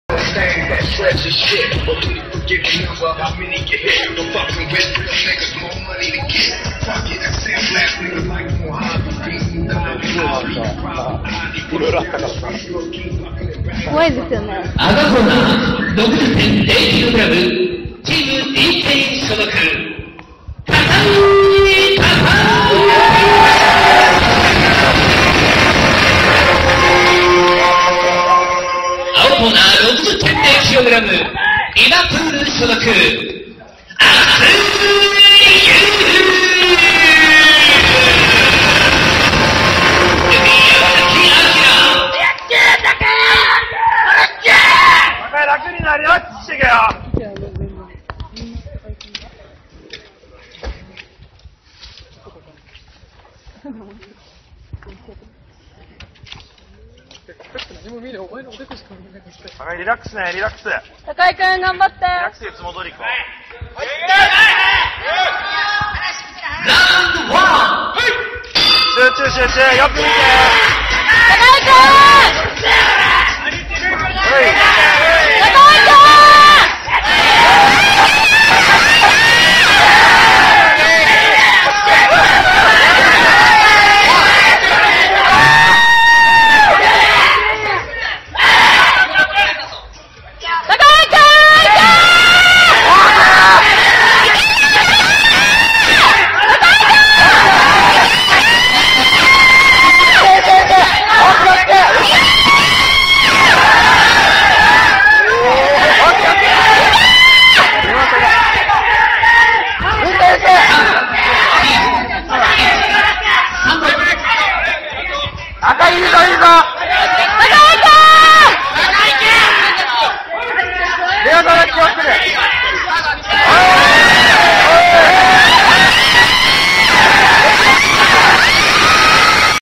怖いですよね。 赤コーナー 60.0kg チーム DK 所属高井孝青コーナー 60.0kg リバプール所属楽になりなってけよ。高井リラックスね、リラックス。 高井くん頑張って。 リラックスでいつも通り行こう。 ラウンドワン集中集中、よく見て。 高井くん。 赤いいぞいいぞ。レアドラ気をつけて。